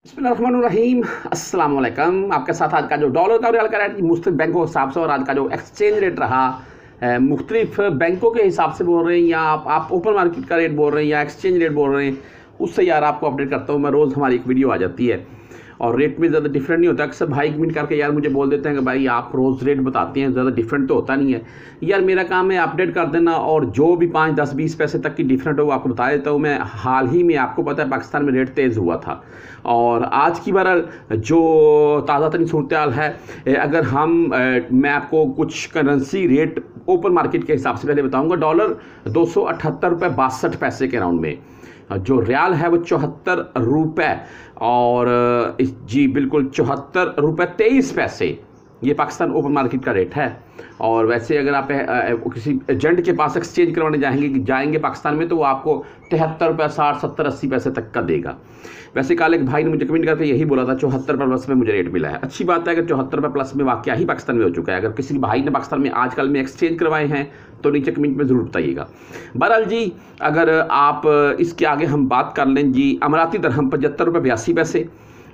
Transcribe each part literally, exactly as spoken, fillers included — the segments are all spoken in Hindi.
बिस्मिल्लाहिर्रहमानिर्रहीम अस्सलाम वालेकुम। आपके साथ आज का जो डॉलर का रियाल का रेट मुख्तलिफ बैंकों के हिसाब से और आज का जो एक्सचेंज रेट रहा मुख्तलिफ बैंकों के हिसाब से बोल रहे हैं या आप, आप ओपन मार्केट का रेट बोल रहे हैं या एक्सचेंज रेट बोल रहे हैं, उससे यार आपको अपडेट करता हूँ मैं। रोज़ हमारी एक वीडियो आ जाती है और रेट में ज़्यादा डिफरेंट नहीं होता। अक्सर भाई कमेंट करके यार मुझे बोल देते हैं कि भाई आप रोज़ रेट बताते हैं, ज़्यादा डिफरेंट तो होता नहीं है। यार मेरा काम है अपडेट कर देना और जो भी पाँच दस बीस पैसे तक की डिफरेंट हो वो आपको बता देता हूँ मैं। हाल ही में आपको पता है पाकिस्तान में रेट तेज़ हुआ था और आज की बार जो ताज़ा तरीन सूरत हाल है, अगर हम मैं आपको कुछ करेंसी रेट ओपन मार्केट के हिसाब से पहले बताऊँगा। डॉलर दो सौ अठहत्तर रुपये बासठ पैसे के राउंड में, जो रियाल है वो चौहत्तर रुपये और इस जी बिल्कुल चौहत्तर रुपये तेईस पैसे, ये पाकिस्तान ओपन मार्केट का रेट है। और वैसे अगर आप किसी एजेंट के पास एक्सचेंज करवाने जाएंगे जाएंगे पाकिस्तान में तो वो आपको तिहत्तर रुपये साठ सत्तर अस्सी पैसे तक का देगा। वैसे कल एक भाई ने मुझे कमेंट करके यही बोला था चौहत्तर रुपये प्लस में मुझे रेट मिला है। अच्छी बात है कि चौहत्तर रुपये प्लस में वाकया ही पाकिस्तान में हो चुका है। अगर किसी भाई ने पाकिस्तान में आजकल में एक्सचेंज करवाए हैं तो नीचे कमेंट में ज़रूर बताइएगा। बहरहाल जी, अगर आप इसके आगे हम बात कर लें जी, अमराती दरहम पचहत्तर रुपये बयासी पैसे,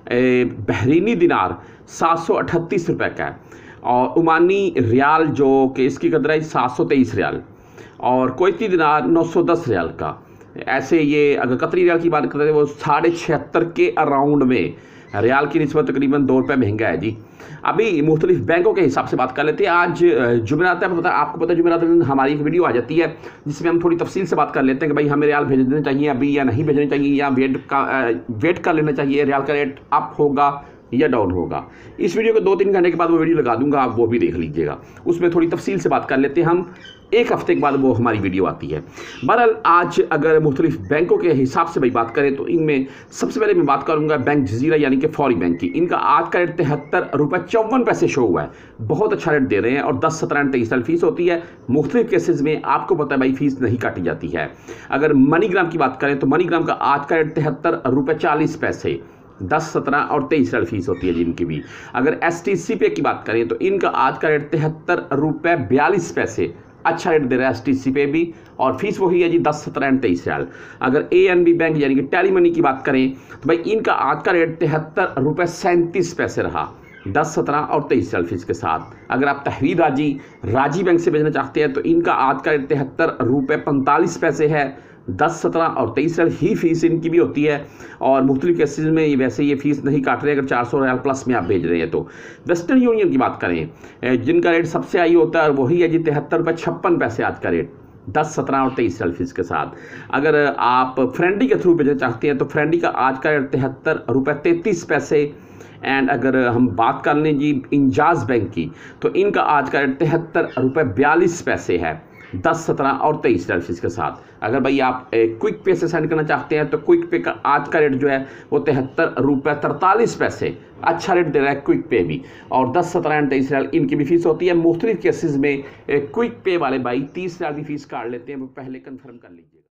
बहरीनी दिनार सात सौ अठतीस रुपये का है और ओमानी रियाल जो कि इसकी कदर है सात सौ तेईस रियाल और कोयती दिनार नौ सौ दस रियाल का। ऐसे ये अगर कतरी रियाल की बात करते हैं वो साढ़े छिहत्तर के अराउंड में, रियाल की निस्बत तकरीबन दो रुपये महंगा है जी। अभी मुख्तलिफ बैंकों के हिसाब से बात कर लेते हैं। आज जुमेरात है, पता आपको पता है जुमेरात दिन हमारी एक वीडियो आ जाती है जिसमें हम थोड़ी तफसील से बात कर लेते हैं कि भाई हमें रियाल भेजने चाहिए अभी या नहीं भेजने चाहिए, या वेट का वेट कर लेना चाहिए, रियाल का रेट अप होगा या डाउन होगा। इस वीडियो को दो तीन घंटे के बाद वो वीडियो लगा दूंगा, आप वो भी देख लीजिएगा। उसमें थोड़ी तफसील से बात कर लेते हैं हम, एक हफ्ते के बाद वो हमारी वीडियो आती है। बहरहाल आज अगर मुख्तलिफ बैंकों के हिसाब से भाई बात करें तो इनमें सबसे पहले मैं बात करूंगा बैंक जजीरा यानी कि फौरी बैंक की। इनका आज का रेट तिहत्तर रुपये चौवन पैसे शो हुआ है, बहुत अच्छा रेट दे रहे हैं और दस सत्रह तेईस साल फीस होती है। मुख्तलिफ केसेज में आपको पता है भाई फीस नहीं काटी जाती है। अगर मनीग्राम की बात करें तो मनीग्राम का आज का रेट तिहत्तर रुपये चालीस पैसे, दस सत्रह और तेईस साल फीस होती है जिनकी भी। अगर एस टी सी पे की बात करें तो इनका आज का रेट तिहत्तर रुपये बयालीस पैसे, अच्छा रेट दे रहा है एस टी सी पे भी और फीस वही है जी दस सत्रह तेईस साल। अगर ए एन बी बैंक यानी कि टेली मनी की बात करें तो भाई इनका आज का रेट तिहत्तर रुपये सैंतीस पैसे रहा, दस सत्रह और तेईस साल फीस के साथ। अगर आप तहवीर राजी राजी बैंक से भेजना चाहते हैं तो इनका आज का रेट तिहत्तर रुपये पैंतालीस पैसे है, दस सत्रह और तेईस साल ही फीस इनकी भी होती है और मुख्तलिफ केसेज में वैसे ये फीस नहीं काट रहे अगर चार सौ रियाल प्लस में आप भेज रहे हैं तो। वेस्टर्न यूनियन की बात करें जिनका रेट सबसे हाई होता है वही है जी तिहत्तर रुपये छप्पन पैसे आज का रेट, दस सत्रह और तेईस साल फीस के साथ। अगर आप फ्रेंडी के थ्रू भेजना चाहते हैं तो फ्रेंडी का आज का रेट तिहत्तर रुपये तैंतीस पैसे। एंड अगर हम बात कर लें जी इंजाज बैंक की तो इनका आज का रेट तिहत्तर रुपये बयालीस पैसे है, दस सत्रह और तेईस साल फीस के साथ। अगर भाई आप क्विक पे से सेंड करना चाहते हैं तो क्विक पे का आज का रेट जो है वो तिहत्तर रुपये तरतालीस पैसे, अच्छा रेट दे रहा है क्विक पे भी और दस सत्रह तेईस साल इनकी भी फीस होती है। मुख्तलिफ केसेस में क्विक पे वाले भाई तीस हज़ार की फीस काट लेते हैं, वो पहले कन्फर्म कर लीजिए।